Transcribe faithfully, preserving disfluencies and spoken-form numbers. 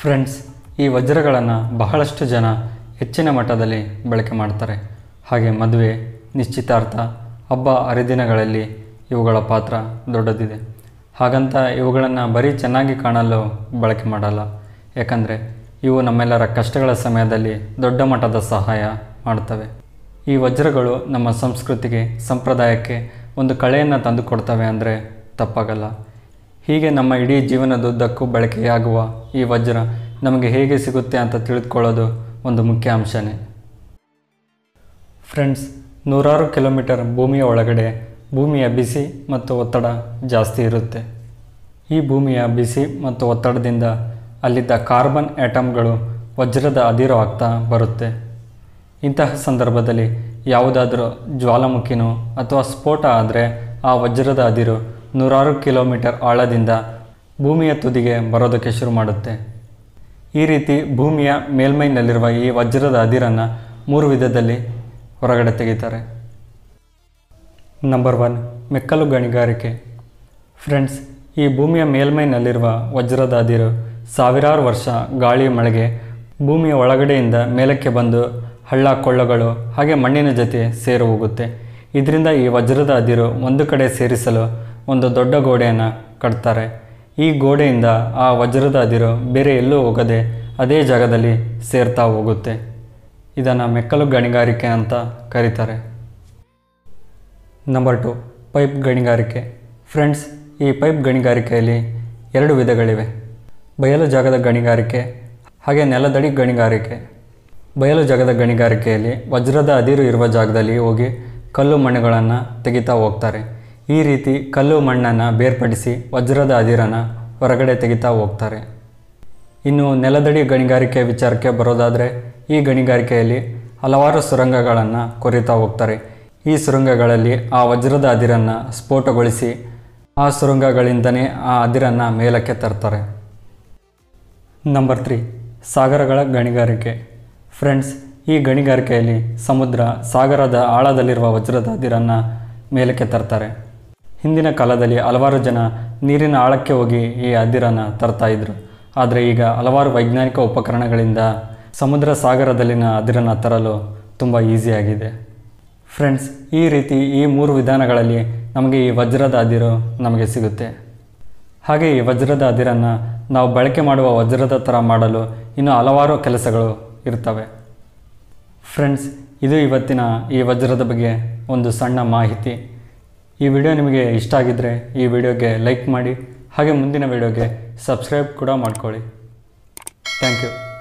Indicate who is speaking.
Speaker 1: Friends, ಈ ವಜ್ರಗಳನ್ನು ಬಹಳಷ್ಟು ಜನ ಹೆಚ್ಚಿನ ಮಟ್ಟದಲ್ಲಿ ಬಳಕೆ ಮಾಡ್ತಾರೆ. ಹಾಗೆ ಮದುವೆ, ನಿಶ್ಚಿತಾರ್ಥ, ಹಬ್ಬ ಹರಿದಿನಗಳಲ್ಲಿ ಇವುಗಳ ಪಾತ್ರ ದೊಡ್ಡದಿದೆ. ಹಾಗಂತ ಇವುಗಳನ್ನು ಬರೀ ಚೆನ್ನಾಗಿ ಕಾಣಲು ಬಳಕೆ ಮಾಡಲ್ಲ. ಯಾಕಂದರೆ ಇವು ನಮ್ಮೆಲ್ಲರ ಕಷ್ಟಗಳ ಸಮಯದಲ್ಲಿ ದೊಡ್ಡ ಮಟ್ಟದ ಸಹಾಯ ಮಾಡ್ತವೆ. ಈ ವಜ್ರಗಳು ನಮ್ಮ ಸಂಸ್ಕೃತಿಗೆ, ಸಂಪ್ರದಾಯಕ್ಕೆ ಒಂದು ಕಳೆಯನ್ನು ತಂದುಕೊಡ್ತವೆ ಅಂದರೆ ತಪ್ಪಾಗಲ್ಲ. ಹೀಗೆ ನಮ್ಮ ಇಡೀ ಜೀವನದುದ್ದಕ್ಕೂ ಬಳಕೆಯಾಗುವ ಈ ವಜ್ರ ನಮಗೆ ಹೇಗೆ ಸಿಗುತ್ತೆ ಅಂತ ತಿಳಿದುಕೊಳ್ಳೋದು ಒಂದು ಮುಖ್ಯ ಅಂಶನೇ. ಫ್ರೆಂಡ್ಸ್, ನೂರಾರು ಕಿಲೋಮೀಟರ್ ಭೂಮಿಯ ಒಳಗಡೆ ಭೂಮಿಯ ಬಿಸಿ ಮತ್ತು ಒತ್ತಡ ಜಾಸ್ತಿ ಇರುತ್ತೆ. ಈ ಭೂಮಿಯ ಬಿಸಿ ಮತ್ತು ಒತ್ತಡದಿಂದ ಅಲ್ಲಿದ್ದ ಕಾರ್ಬನ್ ಆಟಮ್ಗಳು ವಜ್ರದ ಅದಿರು ಆಗ್ತಾ ಬರುತ್ತೆ. ಇಂತಹ ಸಂದರ್ಭದಲ್ಲಿ ಯಾವುದಾದ್ರೂ ಜ್ವಾಲಾಮುಖಿನೋ ಅಥವಾ ಸ್ಫೋಟ ಆದರೆ ಆ ವಜ್ರದ ಅದಿರು ನೂರಾರು ಕಿಲೋಮೀಟರ್ ಆಳದಿಂದ ಭೂಮಿಯ ತುದಿಗೆ ಬರೋದಕ್ಕೆ ಶುರು ಮಾಡುತ್ತೆ. ಈ ರೀತಿ ಭೂಮಿಯ ಮೇಲ್ಮೈನಲ್ಲಿರುವ ಈ ವಜ್ರದ ಅದಿರನ್ನು ಮೂರು ವಿಧದಲ್ಲಿ ಹೊರಗಡೆ ತೆಗಿತಾರೆ. ನಂಬರ್ ಒನ್, ಮೆಕ್ಕಲು ಗಣಿಗಾರಿಕೆ. ಫ್ರೆಂಡ್ಸ್, ಈ ಭೂಮಿಯ ಮೇಲ್ಮೈನಲ್ಲಿರುವ ವಜ್ರದ ಅದಿರು ಸಾವಿರಾರು ವರ್ಷ ಗಾಳಿ ಮಳೆಗೆ ಭೂಮಿಯ ಒಳಗಡೆಯಿಂದ ಮೇಲಕ್ಕೆ ಬಂದು ಹಳ್ಳ ಕೊಳ್ಳಗಳು ಹಾಗೆ ಮಣ್ಣಿನ ಜೊತೆ ಸೇರಿ ಹೋಗುತ್ತೆ. ಇದರಿಂದ ಈ ವಜ್ರದ ಅದಿರು ಒಂದು ಕಡೆ ಸೇರಿಸಲು ಒಂದು ದೊಡ್ಡ ಗೋಡೆಯನ್ನು ಕಟ್ತಾರೆ. ಈ ಗೋಡೆಯಿಂದ ಆ ವಜ್ರದ ಅದಿರು ಬೇರೆ ಎಲ್ಲೂ ಹೋಗದೆ ಅದೇ ಜಾಗದಲ್ಲಿ ಸೇರ್ತಾ ಹೋಗುತ್ತೆ. ಇದನ್ನು ಮೆಕ್ಕಲು ಗಣಿಗಾರಿಕೆ ಅಂತ ಕರೀತಾರೆ. ನಂಬರ್ ಟು, ಪೈಪ್ ಗಣಿಗಾರಿಕೆ. ಫ್ರೆಂಡ್ಸ್, ಈ ಪೈಪ್ ಗಣಿಗಾರಿಕೆಯಲ್ಲಿ ಎರಡು ವಿಧಗಳಿವೆ. ಬಯಲು ಜಾಗದ ಗಣಿಗಾರಿಕೆ ಹಾಗೆ ನೆಲದಡಿ ಗಣಿಗಾರಿಕೆ. ಬಯಲು ಜಾಗದ ಗಣಿಗಾರಿಕೆಯಲ್ಲಿ ವಜ್ರದ ಅದಿರು ಇರುವ ಜಾಗದಲ್ಲಿ ಹೋಗಿ ಕಲ್ಲು ಮಣ್ಣುಗಳನ್ನು ತೆಗಿತಾ ಹೋಗ್ತಾರೆ. ಈ ರೀತಿ ಕಲ್ಲು ಮಣ್ಣನ್ನು ಬೇರ್ಪಡಿಸಿ ವಜ್ರದ ಅದಿರನ್ನು ಹೊರಗಡೆ ತೆಗಿತಾ ಹೋಗ್ತಾರೆ. ಇನ್ನು ನೆಲದಡಿ ಗಣಿಗಾರಿಕೆ ವಿಚಾರಕ್ಕೆ ಬರೋದಾದರೆ, ಈ ಗಣಿಗಾರಿಕೆಯಲ್ಲಿ ಹಲವಾರು ಸುರಂಗಗಳನ್ನು ಕೊರಿತಾ ಹೋಗ್ತಾರೆ. ಈ ಸುರಂಗಗಳಲ್ಲಿ ಆ ವಜ್ರದ ಅದಿರನ್ನು ಸ್ಫೋಟಗೊಳಿಸಿ ಆ ಸುರಂಗಗಳಿಂದನೇ ಆ ಅದಿರನ್ನು ಮೇಲಕ್ಕೆ ತರ್ತಾರೆ. ನಂಬರ್ ತ್ರೀ, ಸಾಗರಗಳ ಗಣಿಗಾರಿಕೆ. ಫ್ರೆಂಡ್ಸ್, ಈ ಗಣಿಗಾರಿಕೆಯಲ್ಲಿ ಸಮುದ್ರ, ಸಾಗರದ ಆಳದಲ್ಲಿರುವ ವಜ್ರದ ಅದಿರನ್ನು ಮೇಲಕ್ಕೆ ತರ್ತಾರೆ. ಹಿಂದಿನ ಕಾಲದಲ್ಲಿ ಹಲವಾರು ಜನ ನೀರಿನ ಆಳಕ್ಕೆ ಹೋಗಿ ಈ ಅದಿರನ್ನು ತರ್ತಾ ಇದ್ರು. ಆದರೆ ಈಗ ಹಲವಾರು ವೈಜ್ಞಾನಿಕ ಉಪಕರಣಗಳಿಂದ ಸಮುದ್ರ, ಸಾಗರದಲ್ಲಿನ ಅದಿರನ್ನು ತರಲು ತುಂಬ ಈಸಿಯಾಗಿದೆ. ಫ್ರೆಂಡ್ಸ್, ಈ ರೀತಿ ಈ ಮೂರು ವಿಧಾನಗಳಲ್ಲಿ ನಮಗೆ ಈ ವಜ್ರದ ಅದಿರು ನಮಗೆ ಸಿಗುತ್ತೆ. ಹಾಗೆ ಈ ವಜ್ರದ ಅದಿರನ್ನು ನಾವು ಬಳಕೆ ಮಾಡುವ ವಜ್ರದ ಥರ ಮಾಡಲು ಇನ್ನೂ ಹಲವಾರು ಕೆಲಸಗಳು ಇರ್ತವೆ. ಫ್ರೆಂಡ್ಸ್, ಇದು ಇವತ್ತಿನ ಈ ವಜ್ರದ ಬಗ್ಗೆ ಒಂದು ಸಣ್ಣ ಮಾಹಿತಿ. ಈ ವಿಡಿಯೋ ನಿಮಗೆ ಇಷ್ಟ ಆಗಿದ್ದರೆ ಈ ವಿಡಿಯೋಗೆ ಲೈಕ್ ಮಾಡಿ, ಹಾಗೆ ಮುಂದಿನ ವಿಡಿಯೋಗೆ ಸಬ್ಸ್ಕ್ರೈಬ್ ಕೂಡ ಮಾಡ್ಕೊಳ್ಳಿ. Thank you.